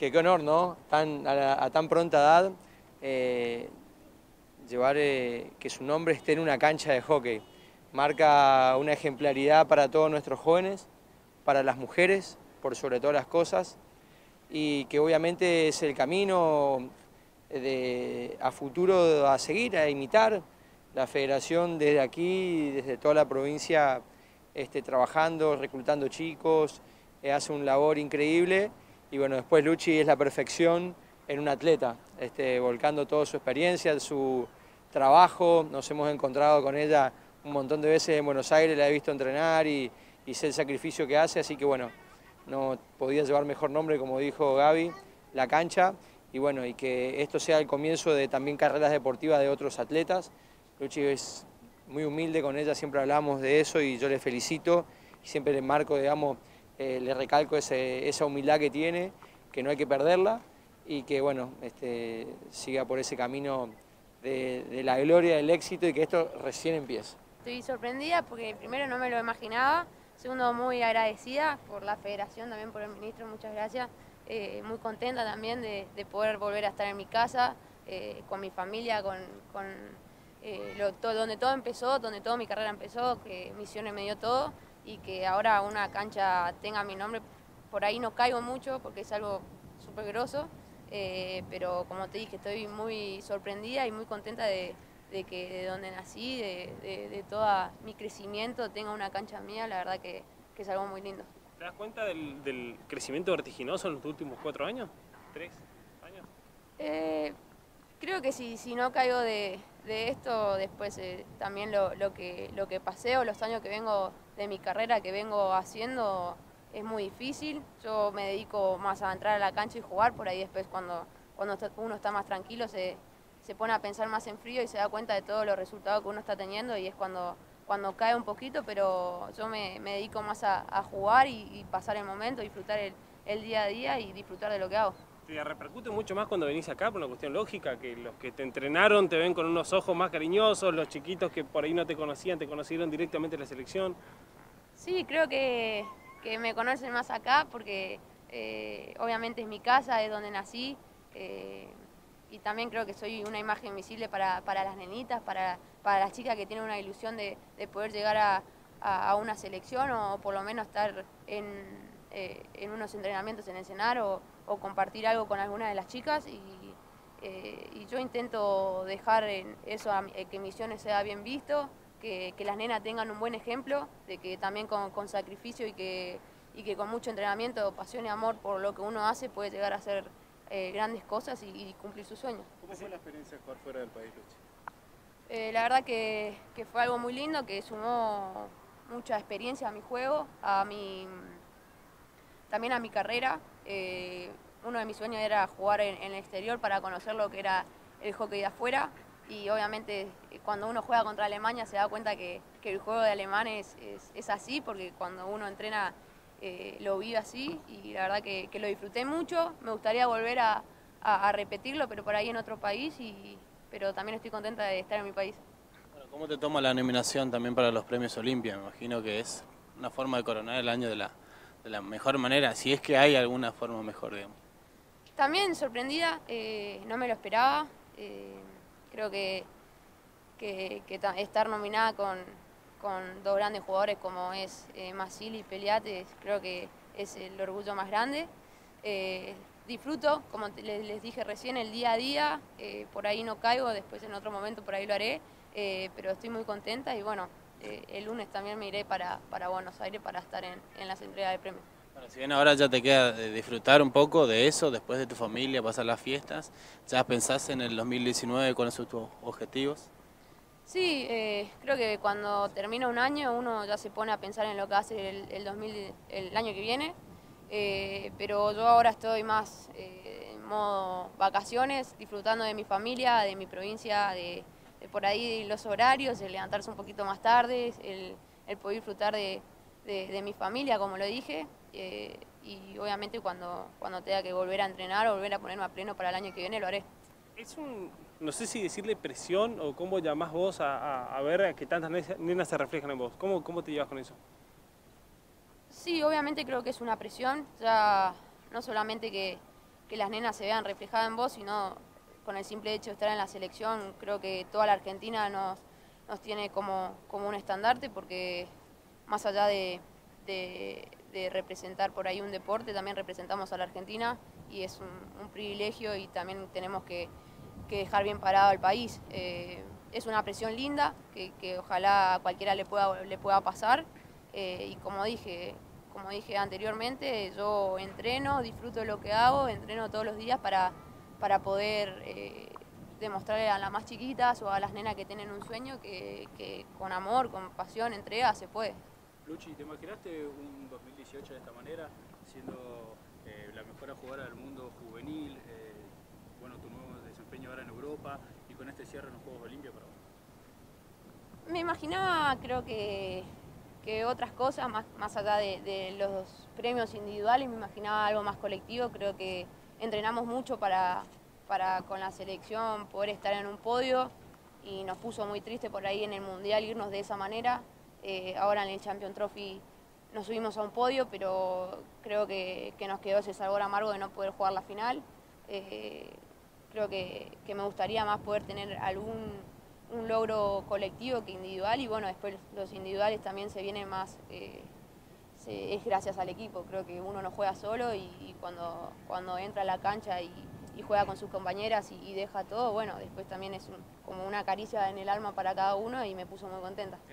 qué honor, ¿no? A tan pronta edad, llevar que su nombre esté en una cancha de hockey. Marca una ejemplaridad para todos nuestros jóvenes, para las mujeres, por sobre todas las cosas, y que obviamente es el camino a futuro a seguir, a imitar. La federación desde aquí, desde toda la provincia, trabajando, reclutando chicos, hace un labor increíble, y bueno, después Luchi es la perfección en un atleta, volcando toda su experiencia, su trabajo. Nos hemos encontrado con ella un montón de veces en Buenos Aires, la he visto entrenar y sé el sacrificio que hace, así que bueno, no podía llevar mejor nombre, como dijo Gaby, la cancha, y bueno, y que esto sea el comienzo de también carreras deportivas de otros atletas. Luchi es muy humilde, con ella siempre hablamos de eso y yo le felicito y siempre le marco, digamos, le recalco esa humildad que tiene, que no hay que perderla y que bueno, siga por ese camino de la gloria, del éxito y que esto recién empieza. Estoy sorprendida porque primero no me lo imaginaba, segundo muy agradecida por la federación, también por el ministro, muchas gracias. Muy contenta también de poder volver a estar en mi casa, con mi familia, donde todo empezó, donde toda mi carrera empezó, que Misiones me dio todo y que ahora una cancha tenga mi nombre. Por ahí no caigo mucho porque es algo súper grosso, pero como te dije, estoy muy sorprendida y muy contenta de que de donde nací, de todo mi crecimiento, tenga una cancha mía. La verdad que es algo muy lindo. ¿Te das cuenta del crecimiento vertiginoso en los últimos 4 años? ¿3 años? Creo que si no caigo de esto, después también lo que pasé o los años que vengo de mi carrera que vengo haciendo es muy difícil. Yo me dedico más a entrar a la cancha y jugar, por ahí después cuando uno está más tranquilo se pone a pensar más en frío y se da cuenta de todos los resultados que uno está teniendo y es cuando cae un poquito, pero yo me dedico más a jugar y pasar el momento, disfrutar el día a día y disfrutar de lo que hago. ¿Te repercute mucho más cuando venís acá por una cuestión lógica, que los que te entrenaron te ven con unos ojos más cariñosos, los chiquitos que por ahí no te conocían, te conocieron directamente en la selección? Sí, creo que me conocen más acá porque obviamente es mi casa, es donde nací, y también creo que soy una imagen visible para las nenitas, para las chicas que tienen una ilusión de poder llegar a una selección o por lo menos estar en unos entrenamientos en el CENAR o compartir algo con alguna de las chicas y yo intento dejar en eso que Misiones sea bien visto, que las nenas tengan un buen ejemplo, de que también con sacrificio y que con mucho entrenamiento, pasión y amor por lo que uno hace puede llegar a hacer grandes cosas y cumplir sus sueños. ¿Cómo fue la experiencia de jugar fuera del país, Luchi? La verdad que fue algo muy lindo, que sumó mucha experiencia a mi juego, también a mi carrera. Uno de mis sueños era jugar en el exterior para conocer lo que era el hockey de afuera y obviamente cuando uno juega contra Alemania se da cuenta que el juego de alemán es así, porque cuando uno entrena lo vive así y la verdad que lo disfruté mucho. Me gustaría volver a repetirlo, pero por ahí en otro país, pero también estoy contenta de estar en mi país. Bueno, ¿cómo te toma la nominación también para los premios Olimpia? Me imagino que es una forma de coronar el año de la mejor manera, si es que hay alguna forma mejor, digamos. También sorprendida, no me lo esperaba. Creo que estar nominada con dos grandes jugadores como es Masil y Peliate, creo que es el orgullo más grande. Disfruto, como les dije recién, el día a día, por ahí no caigo, después en otro momento por ahí lo haré, pero estoy muy contenta y bueno, el lunes también me iré para Buenos Aires para estar en las entregas de premios. Bueno, si bien ahora ya te queda disfrutar un poco de eso, después de tu familia, pasar las fiestas, ¿ya pensás en el 2019 cuáles son tus objetivos? Sí, creo que cuando termina un año uno ya se pone a pensar en lo que hace el año que viene, pero yo ahora estoy más en modo vacaciones, disfrutando de mi familia, de mi provincia, de por ahí los horarios, el levantarse un poquito más tarde, el poder disfrutar de mi familia, como lo dije, y obviamente cuando tenga que volver a entrenar o volver a ponerme a pleno para el año que viene lo haré. No sé si decirle presión o cómo llamás vos a ver a que tantas nenas se reflejan en vos. ¿Cómo te llevas con eso? Sí, obviamente creo que es una presión, ya no solamente que las nenas se vean reflejadas en vos, sino con el simple hecho de estar en la selección. Creo que toda la Argentina nos tiene como un estandarte, porque más allá de representar por ahí un deporte, también representamos a la Argentina, y es un privilegio, y también tenemos que dejar bien parado al país. Es una presión linda que ojalá a cualquiera le pueda pasar, y como dije anteriormente, yo entreno, disfruto de lo que hago, entreno todos los días para poder demostrarle a las más chiquitas o a las nenas que tienen un sueño que con amor, con pasión, entrega, se puede. Luchi, ¿te imaginaste un 2018 de esta manera, siendo la mejor jugadora del mundo juvenil, bueno, tu nuevo desempeño ahora en Europa y con este cierre en los Juegos Olímpicos para vos? Me imaginaba, creo que otras cosas, más allá de los premios individuales, me imaginaba algo más colectivo. Creo que entrenamos mucho para con la selección poder estar en un podio, y nos puso muy triste por ahí en el Mundial irnos de esa manera. Ahora en el Champions Trophy nos subimos a un podio, pero creo que nos quedó ese sabor amargo de no poder jugar la final. Creo que me gustaría más poder tener un logro colectivo que individual, y bueno, después los individuales también se vienen más, es gracias al equipo. Creo que uno no juega solo, y cuando entra a la cancha y juega con sus compañeras y deja todo, bueno, después también es como una caricia en el alma para cada uno, y me puso muy contenta.